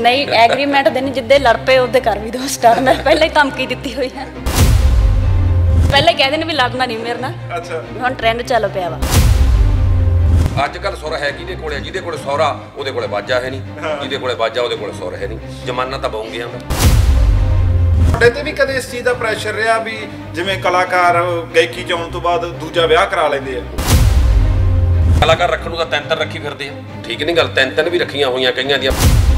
ਨਹੀਂ ਐਗਰੀਮੈਂਟ ਦੇ ਨਹੀਂ, ਜਿੱਦੇ ਲੜ ਪਏ ਉਹਦੇ ਕਰ ਵੀ ਦੋ ਸਟਾਰਟ। ਮੈਂ ਪਹਿਲਾਂ ਹੀ ਧਮਕੀ ਦਿੱਤੀ ਹੋਈ ਹੈ, ਪਹਿਲਾਂ ਕਹਿੰਦੇ ਨੇ ਵੀ ਲੜਨਾ ਨਹੀਂ ਮੇਰੇ ਨਾਲ। ਅੱਛਾ, ਹੁਣ ਟ੍ਰੈਂਡ ਚੱਲ ਪਿਆ ਵਾ। ਅੱਜ ਕੱਲ ਸੁਰ ਹੈ ਕਿਹਦੇ ਕੋਲੇ? ਜਿਹਦੇ ਕੋਲੇ ਸਹੁਰਾ ਉਹਦੇ ਕੋਲੇ ਬਾਜਾ ਹੈ ਨਹੀਂ, ਜਿਹਦੇ ਕੋਲੇ ਬਾਜਾ ਉਹਦੇ ਕੋਲੇ ਸੁਰ ਹੈ ਨਹੀਂ। ਜ਼ਮਾਨਾ ਤਾਂ ਬਹੂ ਗਿਆ ਦਾ। ਤੁਹਾਡੇ ਤੇ ਵੀ ਕਦੇ ਇਸ ਚੀਜ਼ ਦਾ ਪ੍ਰੈਸ਼ਰ ਰਿਹਾ ਵੀ ਜਿਵੇਂ ਕਲਾਕਾਰ ਗਾਇਕੀ ਚ ਆਉਣ ਤੋਂ ਬਾਅਦ ਦੂਜਾ ਵਿਆਹ ਕਰਾ ਲੈਂਦੇ ਆ? ਕਲਾਕਾਰ ਰੱਖਣ ਨੂੰ ਤਾਂ ਤਿੰਨ ਰੱਖੀ ਫਿਰਦੇ ਆ, ਠੀਕ ਨਹੀਂ ਗੱਲ? ਤਿੰਨ ਵੀ ਰੱਖੀਆਂ ਹੋਈਆਂ ਕਈਆਂ ਦੀਆਂ।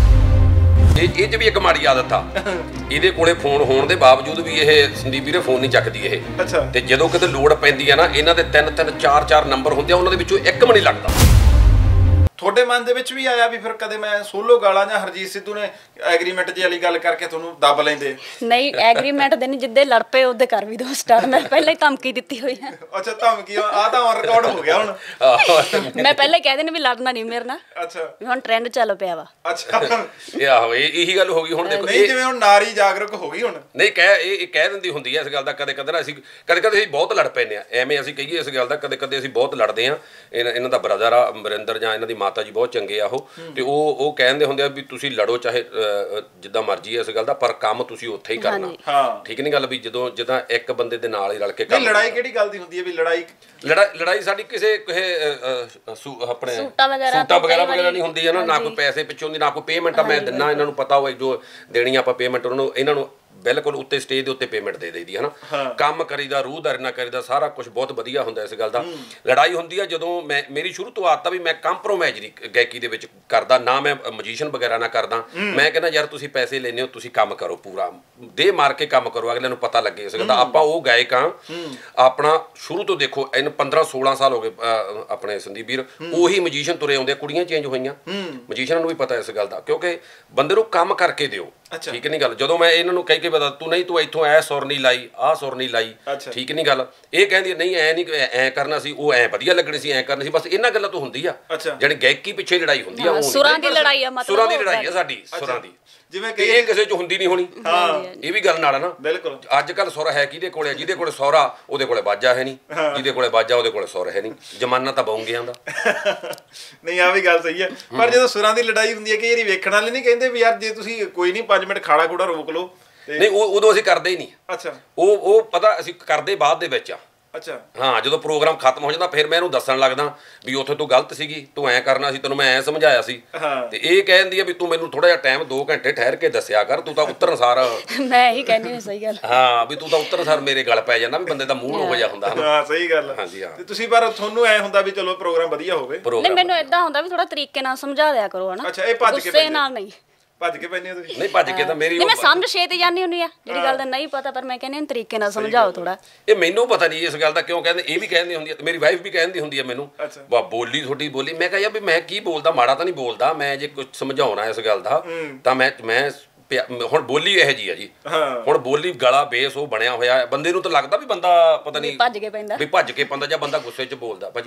ਇਹ 'ਚ ਵੀ ਇੱਕ ਮਾੜੀ ਆਦਤ ਆ, ਇਹਦੇ ਕੋਲੇ ਫੋਨ ਹੋਣ ਦੇ ਬਾਵਜੂਦ ਵੀ ਇਹ ਸੰਦੀਪ ਵੀਰੇ ਫੋਨ ਨਹੀਂ ਚੱਕਦੀ ਇਹ। ਅੱਛਾ। ਤੇ ਜਦੋਂ ਕਿਤੇ ਲੋੜ ਪੈਂਦੀ ਆ ਨਾ, ਇਹਨਾਂ ਦੇ 3-3 4-4 ਨੰਬਰ ਹੁੰਦੇ ਆ, ਉਹਨਾਂ ਦੇ ਵਿੱਚੋਂ ਇੱਕ ਵੀ ਨਹੀਂ ਲੱਗਦਾ। ਤੁਹਾਡੇ ਮਨ ਦੇ ਵਿੱਚ ਵੀ ਆਇਆ ਵੀ ਫਿਰ ਕਦੇ ਮੈਂ ਸੋਲੋ ਗਾਲਾਂ ਜਾਂ ਹਰਜੀਤ ਸਿੱਧੂ ਨੇ ਐਗਰੀਮੈਂਟ ਜੀ ਵਾਲੀ ਗੱਲ ਕਰਕੇ ਤੁਹਾਨੂੰ ਦੱਬ ਲੈਂਦੇ? ਨਹੀਂ ਐਗਰੀਮੈਂਟ ਦੇ ਨਹੀਂ, ਜਿੱਦੇ ਲੜ ਪਏ ਉਹਦੇ ਕਰ ਵੀ ਦੋ ਸਟਾਰਟ। ਮੈਂ ਪਹਿਲਾਂ ਹੀ ਧਮਕੀ ਦਿੱਤੀ ਹੋਈ ਹੈ। ਅੱਛਾ, ਧਮਕੀ ਆ ਤਾਂ ਔਨ ਰਿਕਾਰਡ ਹੋ ਗਿਆ ਹੁਣ। ਮੈਂ ਪਹਿਲਾਂ ਹੀ ਕਹਿੰਦੇ ਨੇ ਵੀ ਲੜਨਾ ਨਹੀਂ ਮੇਰੇ ਨਾਲ। ਅੱਛਾ, ਹੁਣ ਟ੍ਰੈਂਡ ਚੱਲ ਪਿਆ ਵਾ। ਅੱਛਾ। ਇਹ ਆਹੋ ਇਹੀ ਗੱਲ ਹੋ ਗਈ ਹੁਣ। ਦੇਖੋ ਨਹੀਂ, ਜਿਵੇਂ ਹੁਣ ਨਾਰੀ ਜਾਗਰੂਕ ਹੋ ਗਈ ਹੁਣ। ਨਹੀਂ ਇਹ ਕਹਿ ਦਿੰਦੀ ਹੁੰਦੀ ਹੈ ਇਸ ਗੱਲ ਦਾ। ਕਦੇ ਨਾ ਅਸੀਂ ਕਦੇ ਅਸੀਂ ਬਹੁਤ ਲੜ ਪੈਂਦੇ ਆ, ਐਵੇਂ ਅਸੀਂ ਕਹੀਏ ਇਸ ਗੱਲ ਦਾ। ਕਦੇ ਅਸੀਂ ਬਹੁਤ ਲੜਦੇ ਆ। ਇਹਨਾਂ ਦਾ ਬ੍ਰਦਰ ਆ ਅਮਰਿੰਦਰ, ਜਾਂ ਇਹਨਾਂ ਦੀ ਮਾਤਾ ਜੀ ਬਹੁਤ ਚੰਗੇ ਆ ਉਹ। ਤੇ ਉਹ ਕਹਿੰਦੇ ਹੁੰਦੇ ਆ ਵੀ ਤੁਸੀਂ ਲੜੋ ਚਾਹੇ ਜਿੱਦਾਂ ਮਰਜ਼ੀ ਇਸ ਗੱਲ ਦਾ, ਪਰ ਕੰਮ ਤੁਸੀਂ ਉੱਥੇ ਹੀ ਕਰਨਾ। ਠੀਕ ਨਹੀਂ ਗੱਲ? ਵੀ ਜਿੱਦਾਂ ਇੱਕ ਬੰਦੇ ਦੇ ਨਾਲ ਹੀ ਰਲ ਕੇ ਕੰਮ। ਲੜਾਈ ਕਿਹੜੀ ਗੱਲ ਦੀ ਹੁੰਦੀ ਹੈ ਵੀ ਲੜਾਈ ਸਾਡੀ ਕਿਸੇ ਆਪਣੇ ਸੂਟਾਂ ਵਗੈਰਾ ਨਹੀਂ ਹੁੰਦੀ ਹੈ ਨਾ ਕੋਈ ਪੈਸੇ ਪਿੱਛੋਂ ਦੀ, ਨਾ ਕੋਈ ਪੇਮੈਂਟ ਆ। ਮੈਂ ਦਿੰਨਾ, ਇਹਨਾਂ ਨੂੰ ਪਤਾ ਹੋਵੇ ਜੋ ਦੇਣੀ ਆਪਾਂ ਪੇਮੈਂਟ ਇਹਨਾਂ ਨੂੰ ਬਿਲਕੁਲ ਉੱਤੇ ਸਟੇਜ ਦੇ ਉੱਤੇ ਪੇਮੈਂਟ ਦੇ ਦੇਈਦੀ ਹੈ ਨਾ। ਕੰਮ ਕਰੀਦਾ, ਰੂਹਦਾਰੀ ਨਾਲ ਕਰੀਦਾ, ਸਾਰਾ ਕੁਝ ਬਹੁਤ ਵਧੀਆ ਹੁੰਦਾ ਇਸ ਗੱਲ ਦਾ। ਲੜਾਈ ਹੁੰਦੀ ਆ ਜਦੋਂ ਮੇਰੀ ਸ਼ੁਰੂ ਤੋਂ ਆਦਤ ਆ ਵੀ ਮੈਂ ਕੰਪਰੋਮਾਈਜ਼ ਨਹੀਂ ਗਾਇਕੀ ਦੇ ਵਿੱਚ ਕਰਦਾ, ਨਾ ਮੈਂ ਮਜੀਸ਼ੀਅਨ ਵਗੈਰਾ ਨਾ ਕਰਦਾ। ਮੈਂ ਕਹਿੰਦਾ ਯਾਰ ਤੁਸੀਂ ਪੈਸੇ ਲੈਂਦੇ ਹੋ, ਤੁਸੀਂ ਕੰਮ ਕਰੋ, ਪੂਰਾ ਦੇ ਮਾਰ ਕੇ ਕੰਮ ਕਰੋ, ਅਗਲੇ ਨੂੰ ਪਤਾ ਲੱਗੇ ਇਸ ਗੱਲ ਦਾ। ਆਪਾਂ ਉਹ ਗਾਇਕ ਹਾਂ, ਆਪਣਾ ਸ਼ੁਰੂ ਤੋਂ ਦੇਖੋ ਇਹਨੂੰ 15-16 ਸਾਲ ਹੋ ਗਏ ਆਪਣੇ ਸੰਦੀਪ ਵੀਰ। ਉਹੀ ਮਜੀਸ਼ੀਅਨ ਤੁਰੇ ਆਉਂਦੇ, ਕੁੜੀਆਂ ਚੇਂਜ ਹੋਈਆਂ, ਮਜੀਸ਼ੀਅਨਾਂ ਨੂੰ ਵੀ ਪਤਾ ਇਸ ਗੱਲ ਦਾ, ਕਿਉਂਕਿ ਬੰਦੇ ਨੂੰ ਕੰਮ ਕਰਕੇ ਦਿਓ। ਠੀਕ ਨਹੀਂ ਗੱਲ? ਜਦੋਂ ਮੈਂ ਇਹਨਾਂ ਨੂੰ ਕਹਿ ਕੇ ਪਤਾ ਤੂੰ ਇੱਥੋਂ ਐ ਸੁਰ ਨਹੀਂ ਲਾਈ, ਆਹ ਸੁਰ ਨਹੀਂ ਲਾਈ, ਠੀਕ ਨਹੀਂ ਗੱਲ? ਇਹ ਕਹਿੰਦੀ ਨਹੀਂ ਐ ਨਹੀਂ, ਐ ਕਰਨਾ ਸੀ, ਉਹ ਐ ਵਧੀਆ ਲੱਗਣੀ ਸੀ, ਐ ਕਰਨੀ ਸੀ। ਬਸ ਇਹਨਾਂ ਗੱਲਾਂ ਤੋਂ ਹੁੰਦੀ ਆ, ਜਿਹੜੀ ਗਾਇਕੀ ਪਿੱਛੇ ਲੜਾਈ ਹੁੰਦੀ ਆ। ਸੁਰਾਂ ਦੀ ਲੜਾਈ ਆ, ਮਤਲਬ ਸੁਰਾਂ ਦੀ ਲੜਾਈ ਆ ਸਾਡੀ, ਸੁਰਾਂ ਦੀ। ਜਿਵੇਂ ਕਿ ਇਹ ਕਿਸੇ ਚ ਹੁੰਦੀ ਨਹੀਂ ਹੋਣੀ। ਇਹ ਵੀ ਗੱਲ ਨਾਲ ਆ ਨਾ। ਬਿਲਕੁਲ। ਅੱਜ ਕੱਲ ਸੁਰ ਹੈ ਕਿਹਦੇ ਕੋਲੇ? ਜਿਹਦੇ ਕੋਲੇ ਸਹੁਰਾ ਉਹਦੇ ਕੋਲੇ ਬਾਜਾ ਹੈ ਨਹੀਂ, ਜਿਹਦੇ ਕੋਲੇ ਬਾਜਾ ਉਹਦੇ ਕੋਲੇ ਸੁਰ ਹੈ ਨਹੀਂ। ਜ਼ਮਾਨਾ ਤਾਂ ਬਹੂ ਗਿਆ ਦਾ। ਨਹੀਂ, ਆ ਵੀ ਗੱਲ ਸਹੀ ਹੈ। ਪਰ ਜਦੋਂ ਸੁਰਾਂ ਦੀ ਲੜਾਈ ਹੁੰਦੀ ਹੈ, ਕਈ ਵਾਰੀ ਵੇਖਣ ਵਾਲੇ ਨਹੀਂ ਕਹਿੰਦੇ ਵੀ ਯਾਰ ਜੇ ਤੁਸੀਂ ਕੋਈ ਨਹੀਂ 5 ਮਿੰਟ ਖਾੜਾ ਖੂੜਾ ਰੋਕ ਲਓ। ਨਹੀਂ, ਉਦੋਂ ਅਸੀਂ ਕਰਦੇ ਹੀ ਨਹੀਂ। ਅੱਛਾ। ਉਹ ਪਤਾ ਅਸੀਂ ਕਰਦੇ ਬਾਅਦ ਦੇ ਵਿੱਚ ਆ। ਅੱਛਾ। ਹਾਂ, ਜਦੋਂ ਪ੍ਰੋਗਰਾਮ ਖਤਮ ਹੋ ਜਾਂਦਾ ਫਿਰ ਮੈਂ ਇਹਨੂੰ ਦੱਸਣ ਲੱਗਦਾ ਵੀ ਉੱਥੇ ਤੂੰ ਗਲਤ ਸੀਗੀ, ਤੂੰ ਐਂ ਕਰਨਾ ਸੀ, ਤੈਨੂੰ ਮੈਂ ਐਂ ਸਮਝਾਇਆ ਸੀ। ਤੇ ਇਹ ਕਹਿੰਦੀ ਆ ਵੀ ਤੂੰ ਮੈਨੂੰ ਥੋੜਾ ਜਿਹਾ ਟਾਈਮ 2 ਘੰਟੇ ਠਹਿਰ ਕੇ ਦੱਸਿਆ ਕਰ, ਤੂੰ ਤਾਂ ਉੱਤਰਨ ਸਾਰ ਮੈਂ ਇਹੀ ਕਹਿੰਦੀ ਹਾਂ। ਸਹੀ ਗੱਲ। ਹਾਂ, ਵੀ ਤੂੰ ਤਾਂ ਉੱਤਰਨ ਸਾਰ ਮੇਰੇ ਗੱਲ ਪੈ ਜਾਂਦਾ, ਵੀ ਬੰਦੇ ਦਾ ਮੂਡ ਹੋ ਜਾ ਹੁੰਦਾ। ਹਾਂ, ਸਹੀ ਗੱਲ। ਹਾਂਜੀ, ਹਾਂ। ਤੇ ਤੁਸੀਂ ਪਰ ਤੁਹਾਨੂੰ ਐ ਹੁੰਦਾ ਵੀ ਚਲੋ ਪ੍ਰੋਗਰਾਮ ਵਧੀਆ ਹੋਵੇ? ਨਹੀਂ, ਮੈਨੂੰ ਏਦਾਂ ਹੁੰਦਾ ਵੀ ਥੋੜਾ ਤਰੀਕੇ ਨਾਲ ਸਮਝਾ ਦਿਆ ਕਰੋ, ਹਨਾ। ਅੱਛਾ, ਇਹ ਭੱਜ ਕੇ ਗੁੱਸੇ ਨਾਲ ਨਹੀਂ। ਭੱਜ ਕੇ ਪੈਂਦੇ ਹੋ ਤੁਸੀਂ? ਨਹੀਂ, ਭੱਜ ਕੇ ਤਾਂ ਮੇਰੀ ਮੈਂ ਸਮਝ ਛੇਤੀ ਜਾਂਦੀ ਹੁੰਦੀ ਆ ਜਿਹੜੀ ਗੱਲ ਦਾ ਨਹੀਂ ਪਤਾ, ਪਰ ਮੈਂ ਕਹਿੰਦੀ ਹਾਂ ਤਰੀਕੇ ਨਾਲ ਸਮਝਾਓ ਥੋੜਾ। ਇਹ ਮੈਨੂੰ ਪਤਾ ਨਹੀਂ ਇਸ ਗੱਲ ਦਾ ਕਿਉਂ ਕਹਿੰਦੇ। ਇਹ ਵੀ ਕਹਿੰਦੀ ਹੁੰਦੀ ਹੈ, ਮੇਰੀ ਵਾਈਫ ਵੀ ਕਹਿੰਦੀ ਹੁੰਦੀ ਹੈ ਮੈਨੂੰ, ਵਾ ਬੋਲੀ ਤੁਹਾਡੀ ਬੋਲੀ। ਮੈਂ ਕਿਹਾ ਯਾਰ ਵੀ ਮੈਂ ਕੀ ਬੋਲਦਾ, ਮਾੜਾ ਤਾਂ ਨਹੀਂ ਬੋਲਦਾ। ਮੈਂ ਜੇ ਕੁਝ ਸਮਝਾਉਣਾ ਇਸ ਗੱਲ ਦਾ ਤਾਂ ਮੈਂ ਹੁਣ ਬੋਲੀ ਇਹੋ ਜੀ ਆ ਜੀ। ਹੁਣ ਬੋਲੀ ਗਲਾ ਬੇਸ ਉਹ ਬਣਿਆ ਹੋਇਆ, ਬੰਦੇ ਨੂੰ ਤਾਂ ਲੱਗਦਾ ਵੀ ਬੰਦਾ ਪਤਾ ਨਹੀਂ ਭੱਜ ਕੇ ਪੈਂਦਾ, ਵੀ ਭੱਜ ਕੇ ਪੈਂਦਾ ਜਾਂ ਬੰਦਾ ਗੁੱਸੇ 'ਚ ਬੋਲਦਾ। ਭਾਜੀ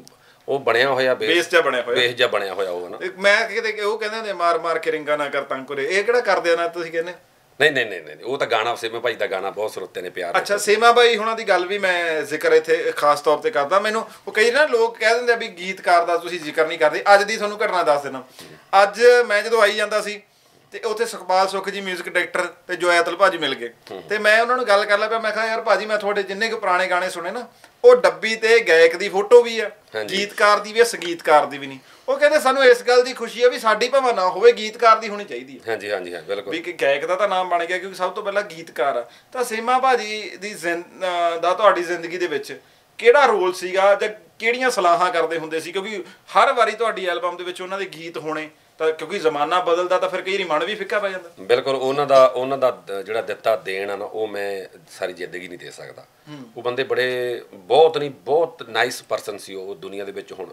ਉਹ ਬਣਿਆ ਹੋਇਆ ਬੇਸ ਜਿਹਾ ਬਣਿਆ ਹੋਇਆ ਉਹ ਨਾ। ਮੈਂ ਕਿਤੇ ਉਹ ਕਹਿੰਦੇ ਹੁੰਦੇ ਮਾਰ ਕੇ ਰਿੰਗਾ ਨਾ ਕਰ ਤੰਕੁਰੇ, ਇਹ ਕਿਹੜਾ ਕਰਦੇ ਆ ਨਾ ਤੁਸੀਂ ਕਹਿੰਦੇ? ਨਹੀਂ, ਉਹ ਤਾਂ ਗਾਣਾ ਸੇਮਾ ਭਾਈ ਦਾ ਗਾਣਾ ਬਹੁਤ ਸਰੋਤੇ ਨੇ ਪਿਆਰ। ਅੱਛਾ, ਸੇਮਾ ਬਾਈ ਹੁਣਾਂ ਦੀ ਗੱਲ ਵੀ ਮੈਂ ਜ਼ਿਕਰ ਇੱਥੇ ਖਾਸ ਤੌਰ ਤੇ ਕਰਦਾ। ਮੈਨੂੰ ਉਹ ਕਈ ਨਾ ਲੋਕ ਕਹਿ ਦਿੰਦੇ ਆ ਵੀ ਗੀਤਕਾਰ ਦਾ ਤੁਸੀਂ ਜ਼ਿਕਰ ਨਹੀਂ ਕਰਦੇ। ਅੱਜ ਦੀ ਤੁਹਾਨੂੰ ਘਟਨਾ ਦੱਸ ਦੇਣਾ। ਅੱਜ ਮੈਂ ਜਦੋਂ ਆਈ ਜਾਂਦਾ ਸੀ ਤੇ ਉੱਥੇ ਸੁਖਪਾਲ ਸੁੱਖ ਜੀ ਮਿਊਜ਼ਿਕ ਡਾਇਰੈਕਟਰ ਤੇ ਜੋਇਤਲ ਭਾਜੀ ਮਿਲ ਗਏ ਤੇ ਮੈਂ ਉਹਨਾਂ ਨੂੰ ਗੱਲ ਕਰ ਲਿਆ ਪਿਆ। ਮੈਂ ਕਿਹਾ ਯਾਰ ਭਾਜੀ, ਮੈਂ ਤੁਹਾਡੇ ਜਿੰਨੇ ਕੁ ਪੁਰਾਣੇ ਗਾਣੇ ਸੁਣੇ ਨਾ, ਉਹ ਡੱਬੀ ਤੇ ਗਾਇਕ ਦੀ ਫੋਟੋ ਵੀ ਆ, ਗੀਤਕਾਰ ਦੀ ਵੀ ਆ, ਸੰਗੀਤਕਾਰ ਦੀ ਵੀ ਨਹੀਂ। ਉਹ ਕਹਿੰਦੇ ਸਾਨੂੰ ਇਸ ਗੱਲ ਦੀ ਖੁਸ਼ੀ ਆ ਵੀ ਸਾਡੀ ਭਾਵੇਂ ਨਾ ਹੋਵੇ, ਗੀਤਕਾਰ ਦੀ ਹੋਣੀ ਚਾਹੀਦੀ ਹੈ। ਹਾਂਜੀ, ਬਿਲਕੁਲ। ਵੀ ਗਾਇਕ ਦਾ ਤਾਂ ਨਾਮ ਬਣ ਗਿਆ ਕਿਉਂਕਿ ਸਭ ਤੋਂ ਪਹਿਲਾਂ ਗੀਤਕਾਰ ਆ। ਤਾਂ ਸੇਮਾ ਭਾਜੀ ਦੀ ਦਾ ਤੁਹਾਡੀ ਜ਼ਿੰਦਗੀ ਦੇ ਵਿੱਚ ਕਿਹੜਾ ਰੋਲ ਸੀਗਾ ਜਾਂ ਕਿਹੜੀਆਂ ਸਲਾਹਾਂ ਕਰਦੇ ਹੁੰਦੇ ਸੀ? ਕਿਉਂਕਿ ਹਰ ਵਾਰੀ ਤੁਹਾਡੀ ਐਲਬਮ ਦੇ ਵਿੱਚ ਉਹਨਾਂ ਦੇ ਗੀਤ ਹੋਣੇ, ਤਾਂ ਕਿਉਂਕਿ ਜ਼ਮਾਨਾ ਬਦਲਦਾ ਤਾਂ ਫਿਰ ਕਈ ਵਾਰੀ ਮਨ ਵੀ ਫਿੱਕਾ ਪੈ ਜਾਂਦਾ। ਬਿਲਕੁਲ। ਉਹਨਾਂ ਦਾ ਜਿਹੜਾ ਦਿੱਤਾ ਦੇਣ ਆ ਨਾ, ਉਹ ਮੈਂ ਸਾਰੀ ਜ਼ਿੰਦਗੀ ਨਹੀਂ ਦੇ ਸਕਦਾ। ਉਹ ਬੰਦੇ ਬਹੁਤ ਨਾਈਸ ਪਰਸਨ ਸੀ ਉਹ ਦੁਨੀਆ ਦੇ ਵਿੱਚ। ਹੁਣ